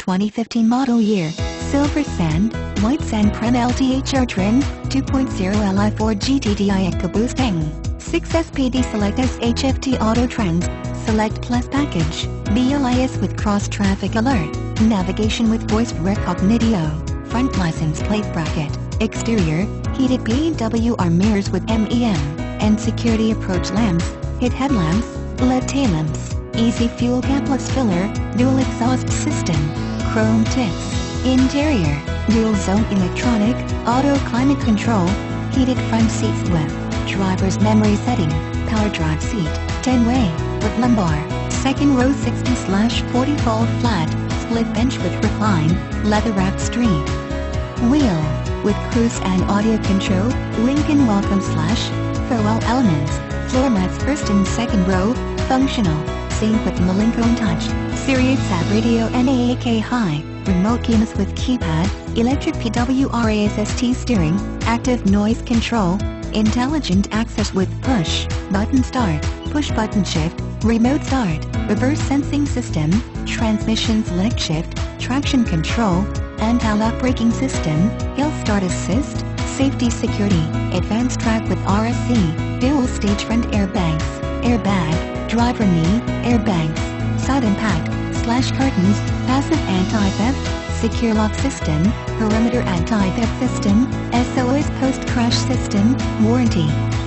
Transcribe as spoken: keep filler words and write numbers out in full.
twenty fifteen model year, Silver Sand, White Sand Prem L T H R Trim, two point oh L I four G T D I EcoBoost Eng, six S P D Select S H F T Auto Trends, Select Plus Package, B L I S with Cross Traffic Alert, Navigation with Voice Recognitio, Front License Plate Bracket, Exterior, Heated P W R Mirrors with M E M, and Security Approach Lamps, H I D headlamps, L E D tail lamps, Easy Fuel Capless Filler, Dual Exhaust System, Chrome Tips. Interior, Dual Zone Electronic, Auto Climate Control, Heated Front Seats with Driver's Memory Setting, Power Drive Seat, ten way, with lumbar, second row sixty forty fold flat, split bench with recline, leather-wrapped street. Wheel, with cruise and audio control, Lincoln Welcome Slash, Farewell Elements, floor mats first and second row, functional, sync with Malenco Touch, Sirius Sat Radio N A A K High, remote keyless with keypad, electric P W R A S S T steering, active noise control, intelligent access with push, button start, push button shift, remote start, reverse sensing system, transmission select shift, traction control, anti-lock braking system, hill start assist, safety security, advanced track with R S C, dual stage front airbags, airbag, driver knee, airbags, side impact, slash curtains, passive anti-theft, secure lock system, perimeter anti-theft system, S O S post-crash system, warranty.